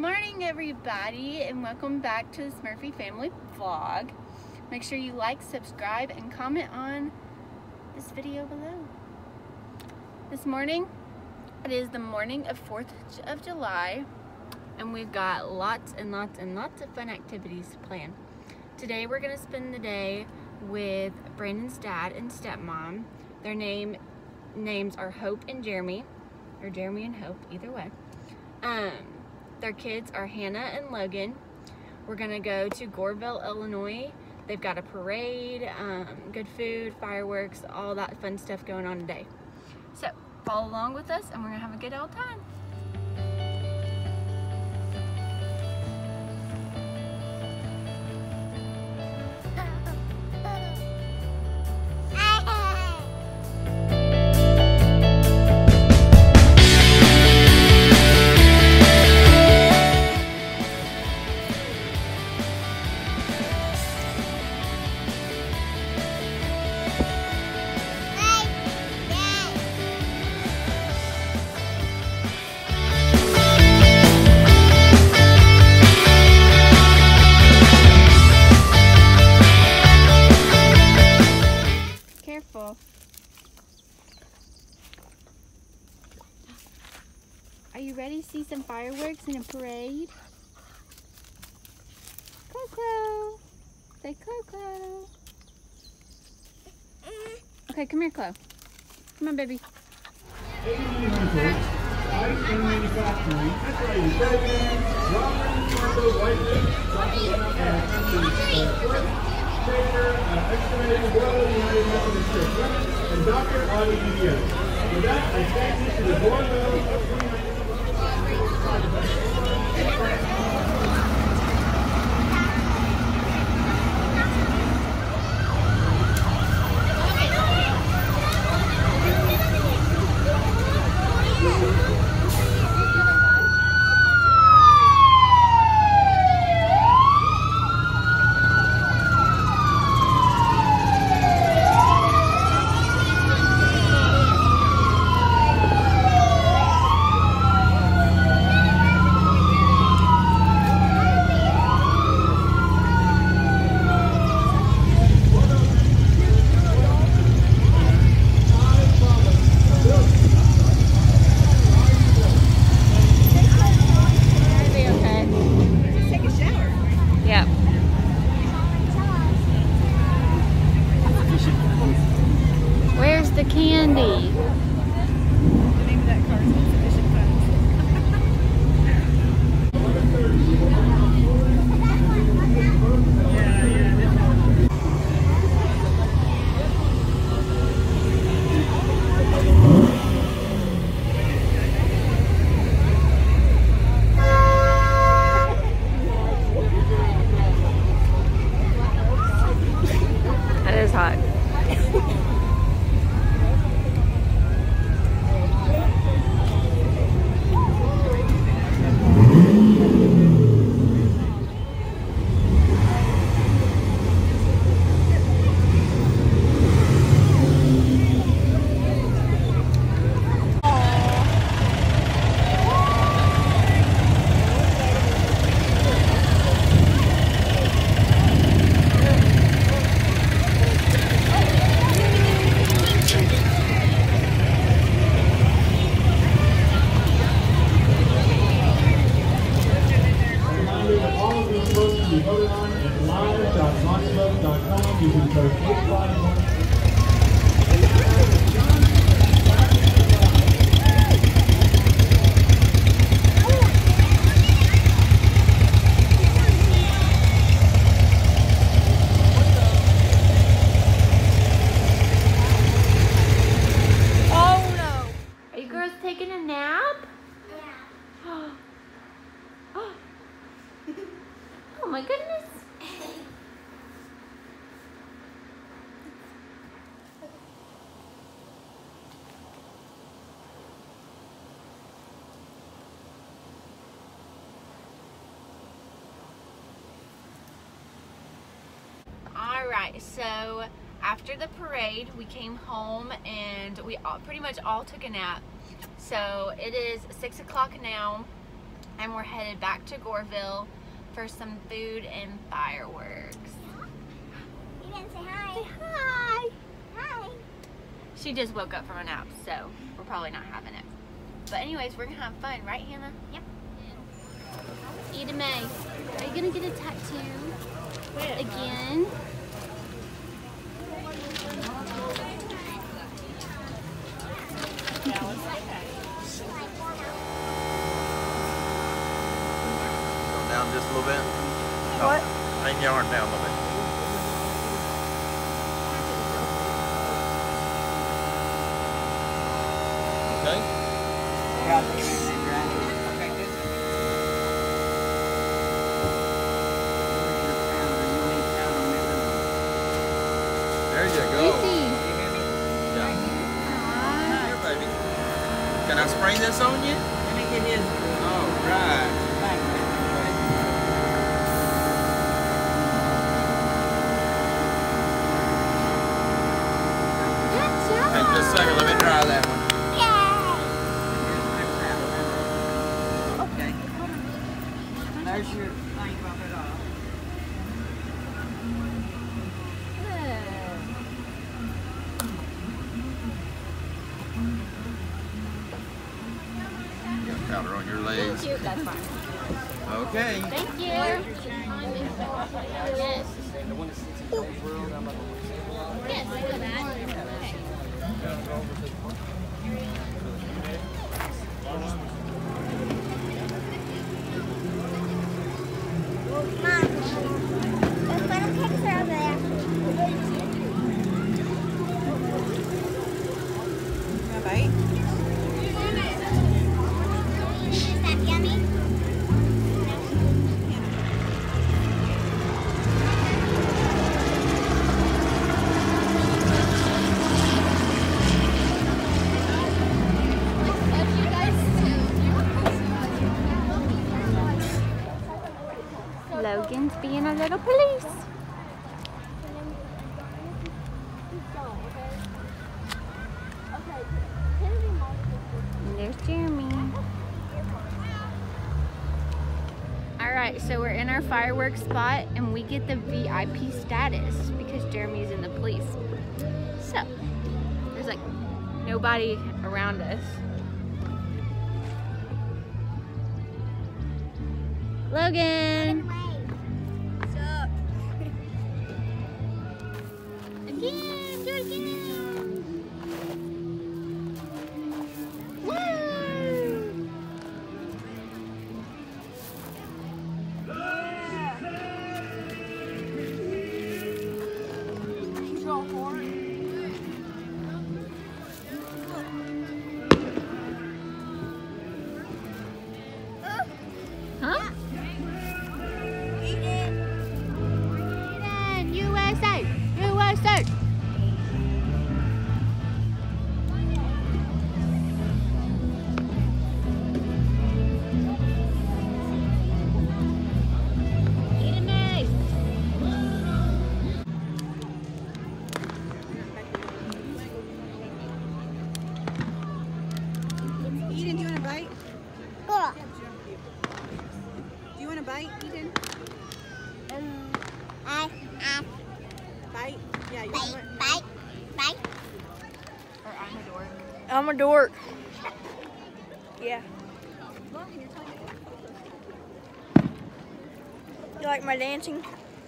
morning, everybody, and welcome back to the Smurfy Family Vlog. Make sure you like, subscribe, and comment on this video below. This morning, it is the morning of 4th of July, and we've got lots and lots and lots of fun activities planned. Today, we're going to spend the day with Brandon's dad and stepmom. Their names are Hope and Jeremy, or Jeremy and Hope, either way. Their kids are Hannah and Logan. We're gonna go to Goreville, Illinois. They've got a parade, good food, fireworks, all that fun stuff going on today. So follow along with us and we're gonna have a good old time. Are you ready to see some fireworks in a parade? Clo-Clo! Say Clo-Clo! Okay, come here, Clo. Come on, baby. 1800, ice and manufacturing, separated president, Robert Marco Whiteley, Shaker, excavating Goreville, United Methodist Church, and Dr. Audie DDS. With that, I thank you to the Goreville of 2019. Where's the candy? The name of that car is Insufficient Funds. That is hot. Be voted on at live.launchvote.com using code 851. Oh no! Are you girls taking a nap? Yeah. Oh my goodness. Alright, so after the parade we came home and we pretty much all took a nap. So it is 6 o'clock now. and we're headed back to Goreville for some food and fireworks. You didn't say hi. Say hi. Hi. She just woke up from a nap, so we're probably not having it. But anyways, we're gonna have fun, right, Hannah? Yep. Eda May, are you gonna get a tattoo again? Down just a little bit. What? Hang your arm down a little bit. Okay. There you go. Yeah. Here, baby. Can I spray this on you? Let me get his. All right. Hey, just a second, let me try that one. Okay. There's your thing of it all. You got powder on your legs. Thank you. That's fine. Okay. Thank you. Yes. Yes, I know that. Okay. Mom, the little pigs are over there. A bite? Is that yummy? Logan's being a little police. And there's Jeremy. Alright, so we're in our fireworks spot and we get the VIP status because Jeremy's in the police. So, there's like nobody around us. Logan! Again, do it again. Woo! Control 4. Huh? Eden, USA! USA! Eden May! Eden, do you want a bite? Go. Do you want a bite, Eden? Bite? Yeah, you want one? Bite. Or I'm a dork. I'm a dork. Yeah. You like my dancing?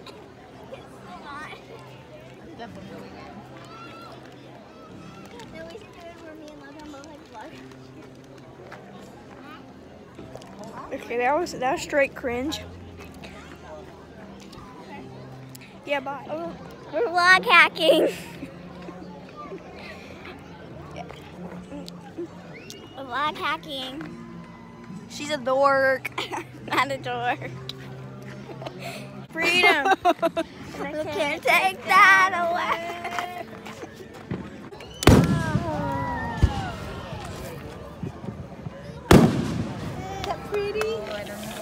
Okay, that was straight cringe. Yeah, bye. We're vlog hacking. We're vlog hacking. She's a dork. Not a dork. Freedom. You can't take that away. Is that pretty?